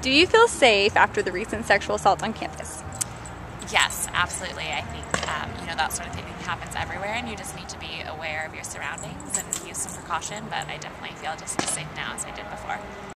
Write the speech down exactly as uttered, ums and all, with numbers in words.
Do you feel safe after the recent sexual assault on campus? Yes, absolutely. I think um, you know, that sort of thing happens everywhere, and you just need to be aware of your surroundings and use some precaution, but I definitely feel just as safe now as I did before.